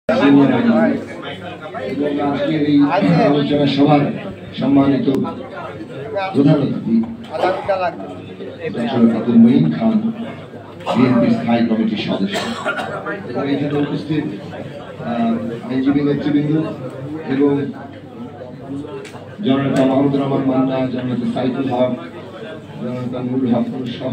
আজকের এই আলোচনা সভার সম্মানিত প্রধান অতিথি ডক্টর আব্দুল মঈন খান, বিএনপির স্থায়ী কমিটির সদস্য, এবং এখানে উপস্থিত আইনজীবী নেতৃবৃন্দ এবং জননেতা মাহমুদুর রহমান মান্না, জননেতা সাইফুল হক, জননেতা নুরুল হক সহ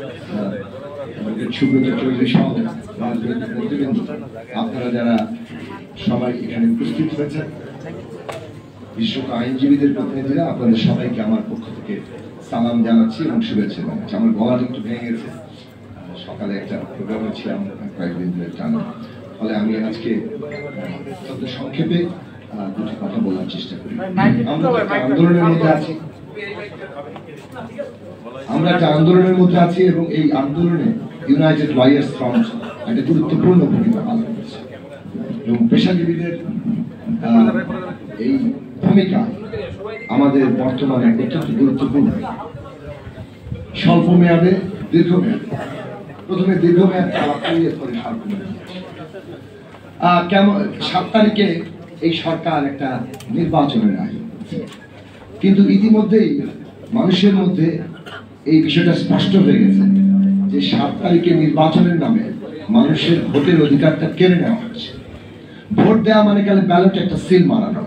সুব্রত চৌধুরী সহ রাজনৈতিক নেতৃবৃন্দ, আপনারা যারা সবাই এখানে উপস্থিত হয়েছেন, বিশেষত আইনজীবীদের প্রতিনিধিরা, আপনাদের সবাইকে আমার পক্ষ থেকে সালাম জানাচ্ছি এবং শুভেচ্ছা জানাচ্ছি। আমার গলাটা একটু ভেঙে গেছে, সকালে একটা প্রোগ্রামে ছিলাম কয়েকদিন ধরে টানা, ফলে আমি আজকে অত্যন্ত সংক্ষেপে দুটি কথা বলার চেষ্টা করি। আমরা একটা আন্দোলনের মধ্যে আছি এবং এই আন্দোলনে ইউনাইটেড লয়ার্স ফ্রন্ট একটা গুরুত্বপূর্ণ ভূমিকা পালন করছে এবং পেশাজীবীদের এই ভূমিকা আমাদের বর্তমানে অত্যন্ত গুরুত্বপূর্ণ। স্বল্প মেয়াদে, দীর্ঘমেয়াদে, প্রথমে দীর্ঘমেয়াদ পরে স্বল্প মেয়াদে। কেমন 7 তারিখে এই সরকার একটা নির্বাচনের আয়োজন করছে, কিন্তু ইতিমধ্যেই মানুষের মধ্যে এই বিষয়টা স্পষ্ট হয়ে গেছে যে 7 তারিখে নির্বাচনের নামে মানুষের ভোটের অধিকারটা কেড়ে নেওয়া হচ্ছে। ভোট দেওয়া মানে গেলে ব্যালট একটা সিল মারানো।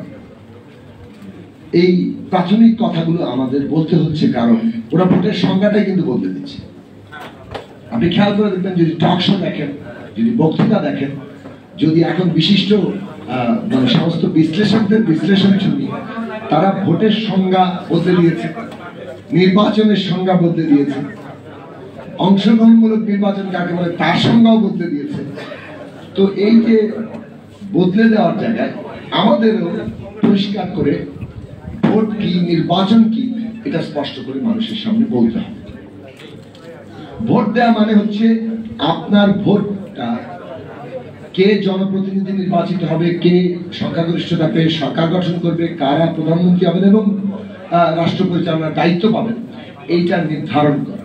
এই প্রাথমিক কথাগুলো আমাদের বলতে হচ্ছে, কারণ ওরা ভোটের সংজ্ঞাটাই কিন্তু বদলে দিচ্ছে। আপনি খেয়াল করে দেখবেন, যদি টক শো দেখেন, যদি বক্তৃতা দেখেন, যদি এখন বিশিষ্ট মানে সমস্ত বিশ্লেষকদের বিশ্লেষণ শুনি, তারা ভোটের সংজ্ঞা বদলে দিয়েছে, নির্বাচনের সংজ্ঞা বদলে দিয়েছে, অংশগ্রহণমূলক নির্বাচন কাকে বলে তার সংজ্ঞাও বদলে দিয়েছে। তো এই যে বদলে দেওয়ার জায়গায় আমাদেরও পরিষ্কার করে ভোট কি, নির্বাচন কি, এটা স্পষ্ট করে মানুষের সামনে বলতে হবে। ভোট দেওয়া মানে হচ্ছে আপনার ভোটটা কে জনপ্রতিনিধি নির্বাচিত হবে, কে সংখ্যাগরিষ্ঠতা পেয়ে সরকার গঠন করবে, কারা প্রধানমন্ত্রী হবেন এবং রাষ্ট্র পরিচালনার দায়িত্ব পাবেন, এইটা নির্ধারণ করা।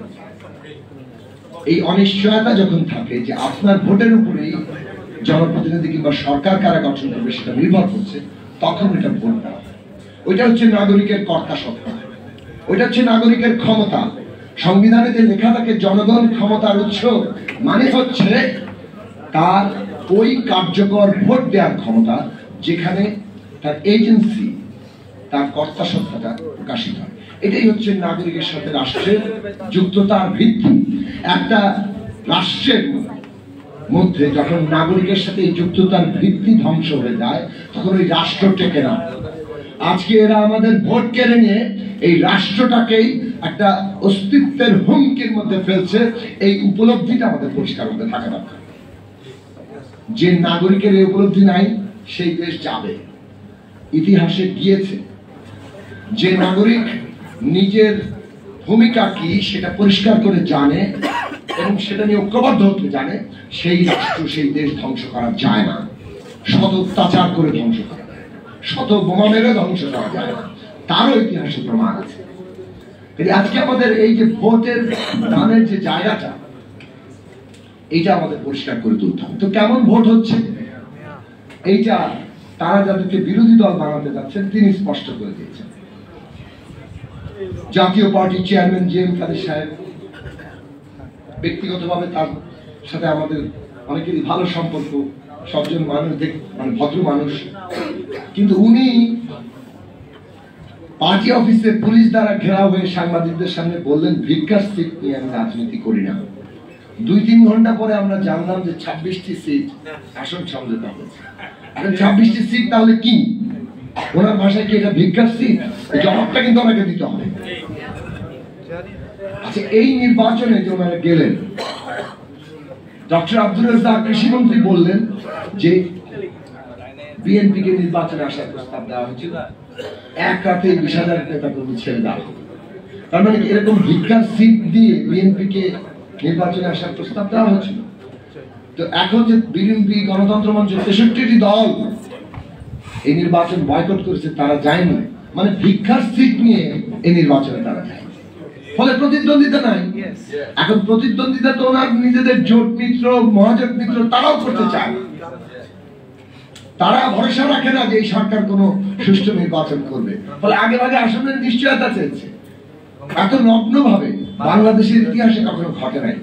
এই অনিশ্চয়তা যখন থাকে যে আপনার ভোটের উপরেই জনপ্রতিনিধি কিংবা সরকার কারা গঠন করবে সেটা নির্ভর করছে, তখন এটা ভোট দেওয়া। ওইটা হচ্ছে নাগরিকের কর্তা সত্তা, ওইটা হচ্ছে নাগরিকের ক্ষমতা। সংবিধানে যে লেখা থাকে জনগণ ক্ষমতার উৎস, মানে হচ্ছে তার ওই কার্যকর ভোট দেওয়ার ক্ষমতা যেখানে তার এজেন্সি, তার কর্তা সত্তাটা প্রকাশিত হয়। এটাই হচ্ছে নাগরিকের সাথে রাষ্ট্রের যুক্ততার ভিত্তি। একটা রাষ্ট্রের মধ্যে যখন নাগরিকের সাথে এই যুক্ততার ভিত্তি ধ্বংস হয়ে যায়, তখন ওই রাষ্ট্র টেকে না। আজকে এরা আমাদের ভোট কেড়ে নিয়ে এই রাষ্ট্রটাকেই একটা অস্তিত্বের হুমকির মধ্যে ফেলছে। এই উপলব্ধিটা আমাদের পরিষ্কার মধ্যে থাকা দরকার। যে নাগরিকের এই উপলব্ধি নাই, সেই দেশ যাবে, ইতিহাসে গিয়েছে। যে নাগরিক নিজের ভূমিকা কি সেটা পরিষ্কার করে জানে এবং সেটা নিয়ে ঐক্যবদ্ধ হতে জানে, সেই রাষ্ট্র, সেই দেশ ধ্বংস করা যায় না। শত অত্যাচার করে ধ্বংস করা যায়, শত বোমা মেরে ধ্বংস করা যায় না, তারও ইতিহাসে প্রমাণ আছে। আজকে আমাদের এই যে ভোটের দানের যে জায়গাটা, এইটা আমাদের পরিষ্কার করে তুলতে হবে। তো কেমন ভোট হচ্ছে এইটা তারা যাদেরকে বিরোধী দল বানাতে যাচ্ছেন তিনি স্পষ্ট করে দিয়েছেন। জাতীয় পার্টির চেয়ারম্যান জি.এম. কাদের সাহেব, ব্যক্তিগতভাবে তার সাথে আমাদের অনেকেরই ভালো সম্পর্ক, সজ্জন মানুষ, মানে ভদ্র মানুষ, কিন্তু উনি পার্টি অফিসে পুলিশ দ্বারা ঘেরাও হয়ে সাংবাদিকদের সামনে বললেন, ভিক্ষার সিট নিয়ে আমি রাজনীতি করি না। 2-3 ঘন্টা পরে আমরা জানলাম যে 26টি সিট আসন সমঝোতা হয়েছে। এখন 26টি সিট তাহলে কি? ওনার ভাষায় কি এটা ভিক্ষার সিট? জবাবটা কিন্তু ওনাকে দিতে হবে। আচ্ছা, এই নির্বাচনে যে ওনারা গেলেন, ডক্টর আব্দুল রাজ্জাক কৃষিমন্ত্রী বললেন যে বিএনপি কে নির্বাচনে আসার প্রস্তাব দেওয়া হয়েছিল, এক রাতে 20,000 নেতা কর্মী ছেড়ে দেওয়া হবে। তার মানে এরকম ভিক্ষার সিট দিয়ে বিএনপি কে নির্বাচনে আসার প্রস্তাব দেওয়া হয়েছিল। তো এখন যে বিএনপি, গণতন্ত্র মঞ্চ, 63টি দল এই নির্বাচন বয়কট করেছে, তারা যায়নি, মানে ভিক্ষার সিট নিয়ে এই নির্বাচনে তারা যায়। ফলে প্রতিদ্বন্দ্বিতা নাই। এখন প্রতিদ্বন্দ্বিতা তো ওনার নিজেদের জোট মিত্র, মহাজোট মিত্র, তারাও করতে চায়। তারা ভরসা রাখে না যে এই সরকার কোনো সুষ্ঠু নির্বাচন করবে, ফলে আগে ভাগে আসনের নিশ্চয়তা চেয়েছে। এত নগ্ন ভাবে বাংলাদেশের ইতিহাসে কখনো ঘটে নাই।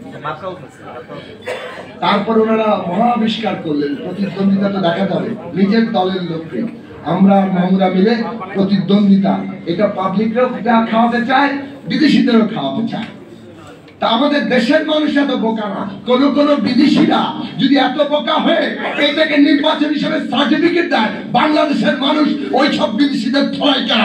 তারপর ওনারা মহাবিষ্কার করলেন প্রতিদ্বন্দ্বিতা তো দেখা যাবে, নিজের দলের লোককে আমরা মামুরা মিলে প্রতিদ্বন্দ্বিতা, এটা পাবলিকরাও খাওয়াতে চায়, বিদেশিদেরও খাওয়াতে চায়। তা আমাদের দেশের মানুষ এত বোকা না। কোন বিদেশিরা যদি এত বোকা হয়ে এটাকে নির্বাচন হিসেবে সার্টিফিকেট দেয়, বাংলাদেশের মানুষ ওই সব বিদেশিদের ধরাই কেন?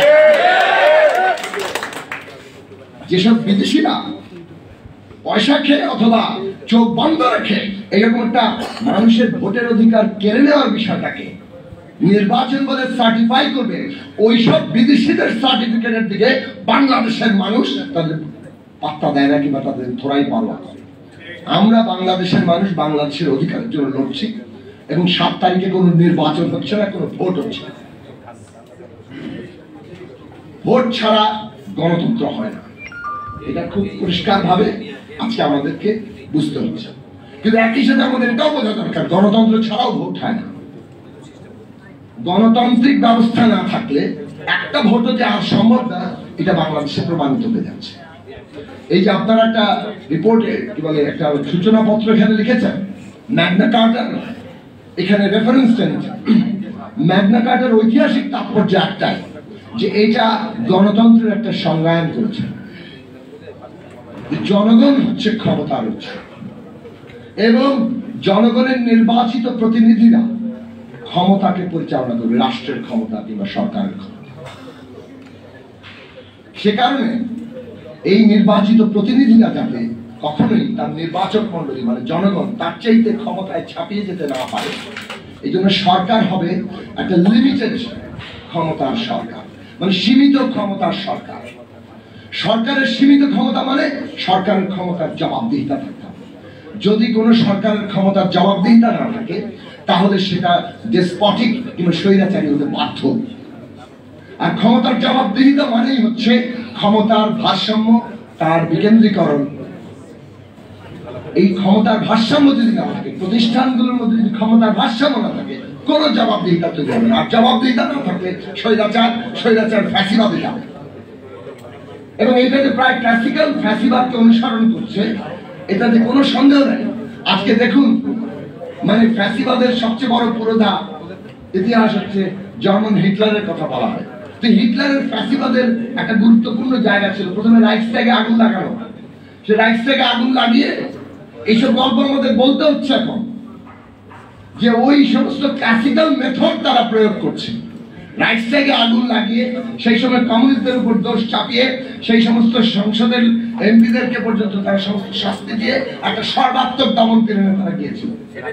যেসব বিদেশিরা পয়সা খেয়ে অথবা চোখ বন্ধ রেখে এরকম একটা মানুষের ভোটের অধিকার কেড়ে নেওয়ার বিষয়টাকে নির্বাচন বলে সার্টিফাই করবে, ওইসব বিদেশিদের সার্টিফিকেটের দিকে বাংলাদেশের মানুষ তাদের পাত্তা দেয় না, কিংবা তাদের থোড়াই পাওয়া করে। আমরা বাংলাদেশের মানুষ বাংলাদেশের অধিকারের জন্য লড়ছি, এবং 7 তারিখে কোনো নির্বাচন হচ্ছে না, কোনো ভোট হচ্ছে না। ভোট ছাড়া গণতন্ত্র হয় না, এটা খুব পরিষ্কার ভাবে আজকে আমাদেরকে বুঝতে হচ্ছে। কিন্তু একই সাথে আমাদের এটাও বোঝা দরকার, গণতন্ত্র ছাড়াও ভোট হয় না। গণতান্ত্রিক ব্যবস্থা না থাকলে একটা ভোটও যে আর সম্ভব না, এটা বাংলাদেশে প্রমাণিত হয়ে যাচ্ছে। এই যে আপনারা একটা রিপোর্টে কি বলে একটা সূচনা পত্র এখানে লিখেছেন, ম্যাগনা কার্টার এখানে রেফারেন্স টেনেছেন। ম্যাগনা কার্টার ঐতিহাসিক তাৎপর্য একটাই, যে এটা গণতন্ত্রের একটা সংজ্ঞায়ন করেছে। জনগণ হচ্ছে ক্ষমতার উৎস, এবং জনগণের নির্বাচিত প্রতিনিধিরা ক্ষমতাকে পরিচালনা করবে, রাষ্ট্রের ক্ষমতা কিংবা সরকারের ক্ষমতা। সে কারণে এই নির্বাচিত প্রতিনিধিরা যাতে কখনোই তার নির্বাচক মন্ডলী মানে জনগণ তার চাইতে ক্ষমতায় ছাপিয়ে যেতে না পারে, এই জন্য সরকার হবে একটা লিমিটেড ক্ষমতার সরকার, মানে সীমিত ক্ষমতার সরকার। সরকারের সীমিত ক্ষমতা মানে সরকারের ক্ষমতার জবাবদিহিতা থাকতে হবে। যদি কোনো সরকারের ক্ষমতার জবাবদিহিতা না থাকে, তাহলে সেটা ডেসপটিক কিংবা স্বৈরাচারী হতে বাধ্য। আর ক্ষমতার জবাবদিহিতা মানেই হচ্ছে ক্ষমতার ভারসাম্য, তার বিকেন্দ্রীকরণ। এই ক্ষমতার ভারসাম্য যদি না থাকে, প্রতিষ্ঠানগুলোর মধ্যে যদি ক্ষমতার ভারসাম্য না থাকে, কোন জবাবদিহিতা তৈরি হবে না। আর জবাবদিহিতা না থাকলে স্বৈরাচার ফ্যাসিবাদে যাবে। এবং এটা যে প্রায় ক্লাসিক্যাল ফ্যাসিবাদকে অনুসরণ করছে, এটাতে কোনো সন্দেহ নেই। আজকে দেখুন, মানে ফ্যাসিবাদের সবচেয়ে বড় পুরোধা ইতিহাস হচ্ছে জার্মান হিটলারের কথা বলা হয়। তো হিটলারের ফ্যাসিবাদের একটা গুরুত্বপূর্ণ জায়গা ছিল, প্রথমে রাইখস্ট্যাগে আগুন লাগানো। সে রাইখস্ট্যাগে আগুন লাগিয়ে এইসব গল্প আমাদের বলতে হচ্ছে এখন, যে ওই সমস্ত ক্লাসিক্যাল মেথড তারা প্রয়োগ করছে। রাইখস্ট্যাগে আগুন লাগিয়ে সেই সময় কমিউনিস্টদের উপর দোষ চাপিয়ে সেই সমস্ত সংসদের এমপিদেরকে পর্যন্ত তারা সমস্ত শাস্তি দিয়ে একটা সর্বাত্মক দমন পীড়নে তারা গিয়েছিল।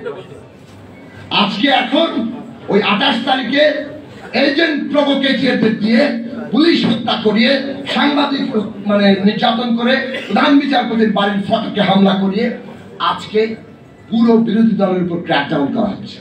আজকে এখন ওই 28 তারিখে এজেন্ট প্রভোকেটরদের দিয়ে পুলিশ হত্যা করিয়ে, সাংবাদিক মানে নির্যাতন করে, প্রধান বিচারপতির বাড়ির ফটকে হামলা করিয়ে আজকে পুরো বিরোধী দলের উপর ক্র্যাকডাউন করা হচ্ছে।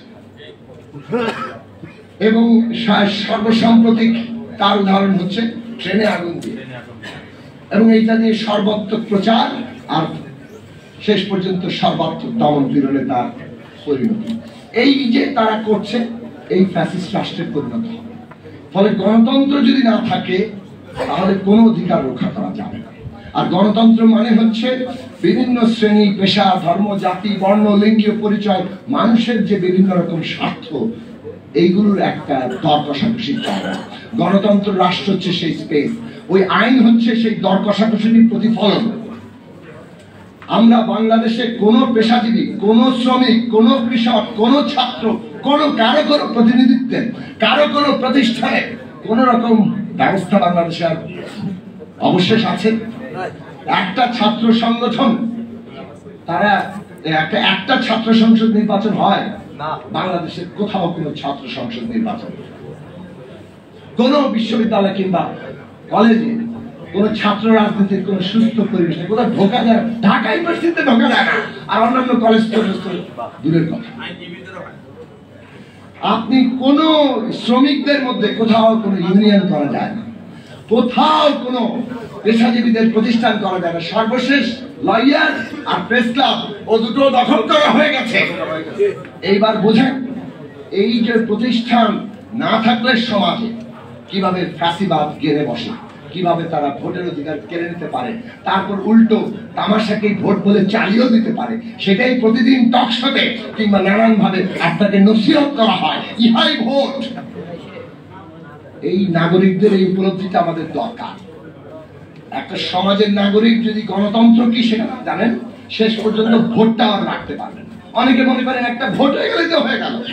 এবং সর্বসাম্প্রতিক তার উদাহরণ হচ্ছে ট্রেনে আগুন দিয়ে, এবং এইটা নিয়ে সর্বাত্মক প্রচার, আর শেষ পর্যন্ত সর্বাত্মক দমন পীড়নে তার পরিণতি। এই যে তারা করছে, এই ফ্যাসিস্ট রাষ্ট্রের পরিণত হবে। ফলে গণতন্ত্র যদি না থাকে, তাহলে কোনো অধিকার রক্ষা করা যাবে না। আর গণতন্ত্র মানে হচ্ছে বিভিন্ন শ্রেণী, পেশা, ধর্ম, জাতি, বর্ণ, লিঙ্গীয় পরিচয়, মানুষের যে বিভিন্ন রকম স্বার্থ, এইগুলোর একটা দর কষাকষির জায়গা। গণতন্ত্র রাষ্ট্র হচ্ছে সেই স্পেস, ওই আইন হচ্ছে সেই দর কষাকষির প্রতিফলন। আমরা বাংলাদেশে কোন পেশাজীবী, কোন শ্রমিক, কোন কৃষক, কোন ছাত্র, কারো কোনো প্রতিনিধিত্বে, কারো কোনো প্রতিষ্ঠানে কোন রকম ব্যবস্থা বাংলাদেশে অবশেষ আছে। একটা ছাত্র সংগঠন, তারা একটা ছাত্র সংসদ নির্বাচন হয় না বাংলাদেশের কোথাও, কোনো ছাত্র সংসদ নির্বাচন, কোন বিশ্ববিদ্যালয় কিংবা কলেজে কোন ছাত্র রাজনীতির কোন সুস্থ পরিবেশ নেই, কোথাও ঢোকা যায়। ঢাকা ইউনিভার্সিটিতে ঢোকা যায় না, আর অন্যান্য কলেজ দূরের কথা। আপনি কোন শ্রমিকদের মধ্যে কোথাও কোনো ইউনিয়ন করা যায় না, কোথাও কোনো পেশাজীবীদের প্রতিষ্ঠান করা যায় না। সর্বশেষ লয়ার আর প্রেস ক্লাব ও দুটো দখল করা হয়ে গেছে। এইবার বোঝেন এই যে প্রতিষ্ঠান না থাকলে সমাজে কিভাবে ফ্যাসিবাদ গেড়ে বসে, কিভাবে তারা ভোটের অধিকার কেড়ে নিতে পারে, তারপর উল্টো তামাশাকে ভোট বলে চালিয়েও দিতে পারে, সেটাই প্রতিদিন টকশোতে কিংবা নানান ভাবে আপনাকে নসিহত করা হয়, ইহাই ভোট। এই নাগরিকদের এই উপলব্ধিটা আমাদের দরকার। একটা সমাজের নাগরিক যদি গণতন্ত্র কি সেটা জানেন, শেষ পর্যন্ত ভোটটা আর রাখতে পারবেন। অনেকে মনে করেন একটা ভোট হয়ে গেলে তো হয়ে গেল,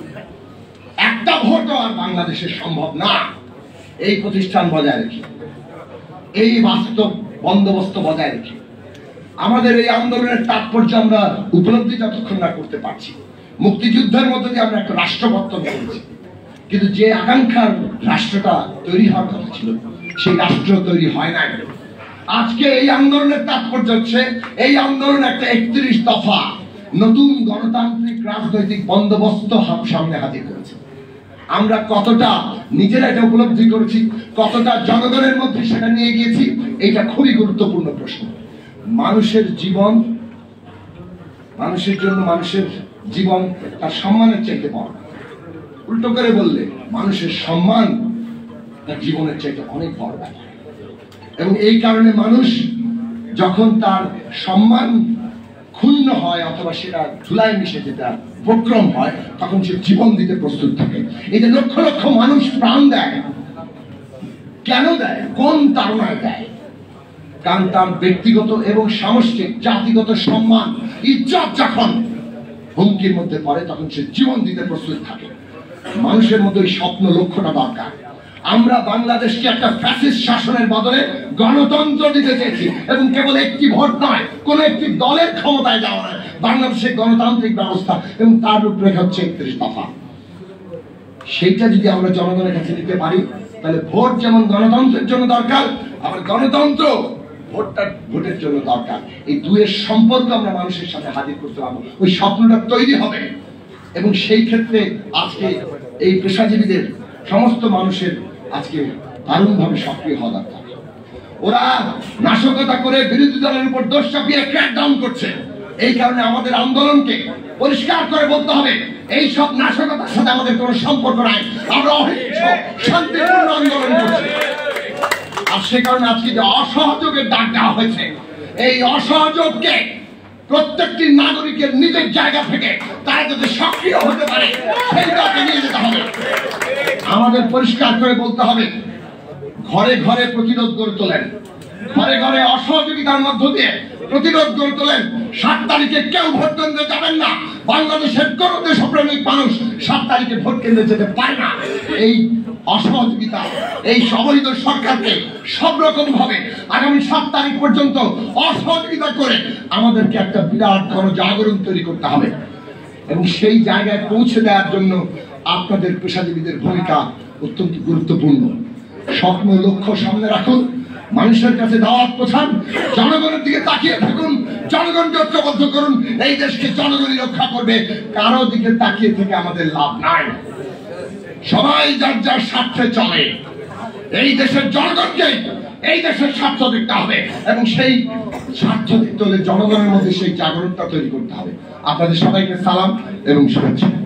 একটা ভোটও আর বাংলাদেশে সম্ভব না। এই প্রতিষ্ঠান বজায় রেখে, এই বাস্তব বন্দোবস্ত বজায় রেখে আমাদের এই আন্দোলনের তাৎপর্য আমরা উপলব্ধি যতক্ষণ না করতে পারছি। মুক্তিযুদ্ধের মধ্যে দিয়ে আমরা একটা রাষ্ট্র গঠন করেছি, কিন্তু যে আকাঙ্ক্ষার রাষ্ট্রটা তৈরি হওয়ার কথা ছিল সেই রাষ্ট্র তৈরি হয় নাই। আজকে এই আন্দোলনের তাৎপর্য হচ্ছে এই আন্দোলন একটা 31 দফা নতুন গণতান্ত্রিক রাজনৈতিক বন্দোবস্ত সামনে হাজির করেছে। আমরা কতটা নিজেরা এটা উপলব্ধি করেছি, কতটা জনগণের মধ্যে সেটা নিয়ে গিয়েছি, এটা খুবই গুরুত্বপূর্ণ প্রশ্ন। মানুষের জীবন, মানুষের জন্য মানুষের জীবন তার সম্মানের চাইতে বড়। উল্টো করে বললে মানুষের সম্মান তার জীবনের চাইতে অনেক বড় ব্যাপার। এবং এই কারণে মানুষ যখন তার সম্মান ক্ষুণ্ণ হয় অথবা সেটা ধুলায় মিশে যেটা উপক্রম হয়, তখন সে জীবন দিতে প্রস্তুত থাকে। এই যে লক্ষ লক্ষ মানুষ প্রাণ দেয়, কেন দেয়, কোন তাড়নায় দেয়? কারণ তার ব্যক্তিগত এবং সামষ্টিক জাতিগত সম্মান, ইজ্জত যখন হুমকির মধ্যে পড়ে তখন সে জীবন দিতে প্রস্তুত থাকে। মানুষের মধ্যে ওই স্বপ্ন লক্ষ্যটা দরকার। আমরা বাংলাদেশকে একটা ফ্যাসিস্ট শাসনের বদলে গণতন্ত্র দিতে চেয়েছি, এবং কেবল একটি ভোট নয়, কোন একটি দলের ক্ষমতায় যাওয়া নয়, বাংলাদেশের গণতান্ত্রিক ব্যবস্থা এবং তার রূপরেখা হচ্ছে 31 দফা। সেইটা যদি আমরা জনগণের কাছে নিতে পারি, তাহলে ভোট যেমন গণতন্ত্রের জন্য দরকার, আবার গণতন্ত্র ভোটটা ভোটের জন্য দরকার। এই দুয়ের সম্পর্ক আমরা মানুষের সাথে হাজির করতে পারবো, ওই স্বপ্নটা তৈরি হবে। এবং সেই ক্ষেত্রে আজকে এই পেশাজীবীদের সমস্ত মানুষের আজকে দারুণভাবে সক্রিয় হওয়া দরকার। ওরা নাশকতা করে বিরোধী দলের উপর দোষ চাপিয়ে ক্র্যাকডাউন করছে। এই কারণে আমাদের আন্দোলনকে পরিষ্কার করে বলতে হবে, এই সব নাশকতার সাথে আমাদের কোনো সম্পর্ক নাই। আমরা অহিংস শান্তিপূর্ণ আন্দোলন করছি। আর সে কারণে আজকে যে অসহযোগের ডাক দেওয়া হয়েছে, এই অসহযোগকে প্রত্যেকটি নাগরিকের নিজের জায়গা থেকে তারা যাতে সক্রিয় হতে পারে সেইটাকে নিয়ে যেতে হবে। আমাদের পরিষ্কার করে বলতে হবে, ঘরে ঘরে প্রতিরোধ গড়ে তোলেন, ঘরে ঘরে অসহযোগিতার মধ্য দিয়ে প্রতিরোধ গড়ে তোলেন। 7 তারিখে কেউ ভোট কেন্দ্রে যাবেন না। বাংলাদেশের কোন দেশপ্রেমিক মানুষ 7 তারিখে ভোট কেন্দ্রে যেতে পারে না। এই অসহযোগিতা, এই অবৈধ সরকারকে সব রকম ভাবে আগামী 7 তারিখ পর্যন্ত অসহযোগিতা করে আমাদেরকে একটা বিরাট গণজাগরণ তৈরি করতে হবে। এবং সেই জায়গায় পৌঁছে দেওয়ার জন্য আপনাদের পেশাজীবীদের ভূমিকা অত্যন্ত গুরুত্বপূর্ণ। স্বপ্ন লক্ষ্য সামনে রাখুন, মানুষের কাছে দাওয়াত পৌঁছান, জনগণের দিকে তাকিয়ে থাকুন, জনগণকে ঐক্যবদ্ধ করুন। এই দেশকে জনগণই রক্ষা করবে, কারো দিকে তাকিয়ে থেকে আমাদের লাভ নাই। সবাই যার যার স্বার্থে চলে। এই দেশের জনগণকে এই দেশের স্বার্থ দেখতে হবে, এবং সেই স্বার্থ দেখতে হলে জনগণের মধ্যে সেই জাগরণটা তৈরি করতে হবে। আপনাদের সবাইকে সালাম এবং শুভেচ্ছা।